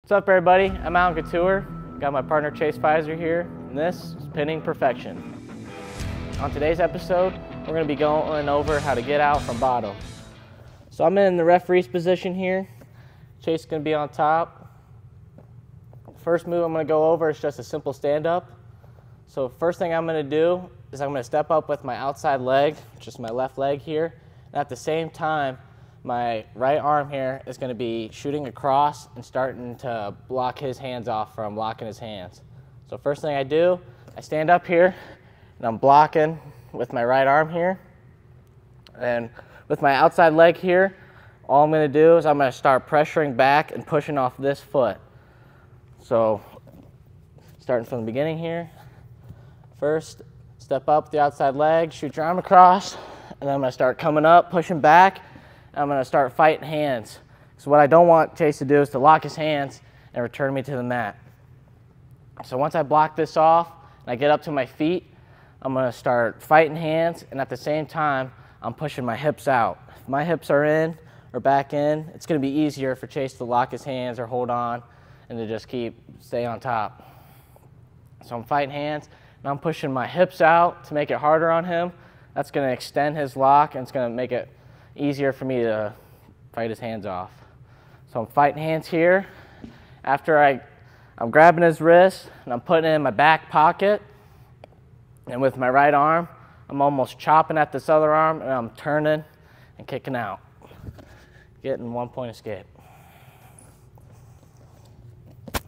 What's up, everybody? I'm Allen Catour. Got my partner Chase Pfizer here, and this is Pinning Perfection. On today's episode, we're going to be going over how to get out from bottom. So I'm in the referee's position here. Chase is going to be on top. First move I'm going to go over is just a simple stand-up. So first thing I'm going to do is I'm going to step up with my outside leg, just my left leg here, and at the same time, my right arm here is going to be shooting across and starting to block his hands off from locking his hands. So first thing I do, I stand up here and I'm blocking with my right arm here. And with my outside leg here, all I'm going to do is I'm going to start pressuring back and pushing off this foot. So starting from the beginning here, first step up with the outside leg, shoot your arm across, and then I'm going to start coming up, pushing back. I'm going to start fighting hands. So what I don't want Chase to do is to lock his hands and return me to the mat. So once I block this off and I get up to my feet, I'm going to start fighting hands, and at the same time, I'm pushing my hips out. If my hips are in or back in, it's going to be easier for Chase to lock his hands or hold on and to just stay on top. So I'm fighting hands and I'm pushing my hips out to make it harder on him. That's going to extend his lock and it's going to make it easier for me to fight his hands off. So I'm fighting hands here. After I'm grabbing his wrist and I'm putting it in my back pocket, and with my right arm, I'm almost chopping at this other arm and I'm turning and kicking out, getting 1 point escape. So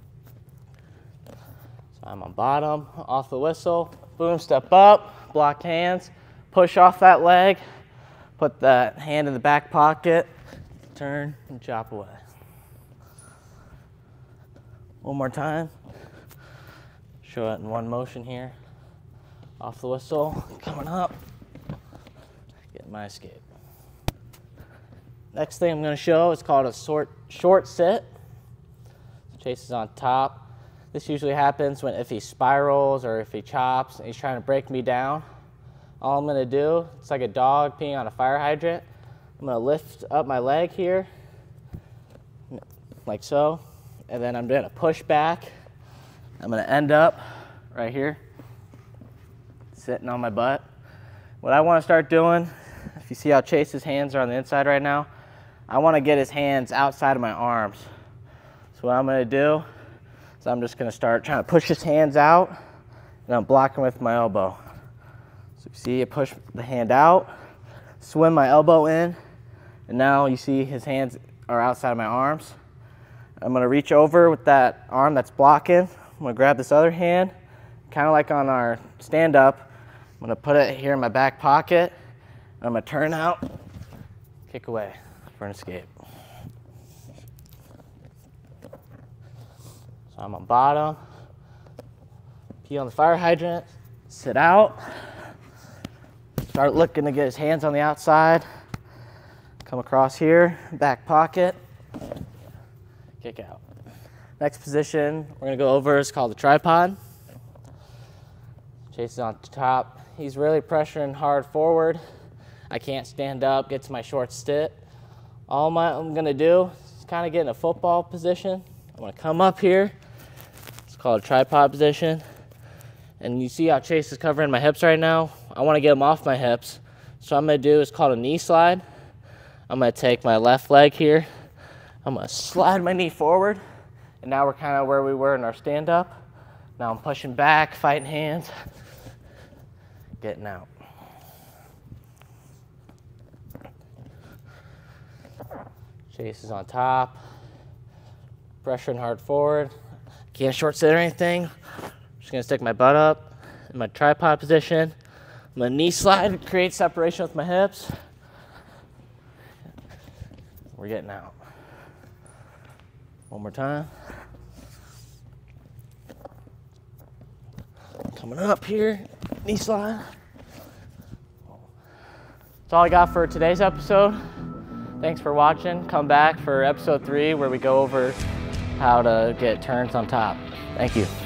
I'm on bottom, off the whistle, boom, step up, block hands, push off that leg, put that hand in the back pocket, turn and chop away. One more time. Show it in one motion here. Off the whistle, coming up, getting my escape. Next thing I'm going to show is called a short sit. Chase is on top. This usually happens if he spirals or if he chops and he's trying to break me down. All I'm going to do, it's like a dog peeing on a fire hydrant. I'm going to lift up my leg here, like so, and then I'm going to push back. I'm going to end up right here, sitting on my butt. What I want to start doing, if you see how Chase's hands are on the inside right now, I want to get his hands outside of my arms. So what I'm going to do is I'm just going to start trying to push his hands out, and I'm blocking with my elbow. So you see, I push the hand out, swim my elbow in, and now you see his hands are outside of my arms. I'm going to reach over with that arm that's blocking. I'm going to grab this other hand, kind of like on our stand-up. I'm going to put it here in my back pocket, and I'm going to turn out, kick away for an escape. So I'm on bottom, pee on the fire hydrant, sit out. Start looking to get his hands on the outside. Come across here, back pocket, kick out. Next position we're going to go over is called the tripod. Chase is on top. He's really pressuring hard forward. I can't stand up, get to my short sit. All I'm going to do is kind of get in a football position. I'm going to come up here. It's called a tripod position. And you see how Chase is covering my hips right now? I want to get him off my hips. So what I'm going to do is called a knee slide. I'm going to take my left leg here. I'm going to slide my knee forward. And now we're kind of where we were in our stand-up. Now I'm pushing back, fighting hands, getting out. Chase is on top, pressuring hard forward. Can't short sit or anything. Just gonna stick my butt up in my tripod position. I'm gonna knee slide to create separation with my hips. We're getting out. One more time. Coming up here, knee slide. That's all I got for today's episode. Thanks for watching. Come back for episode 3 where we go over how to get turns on top. Thank you.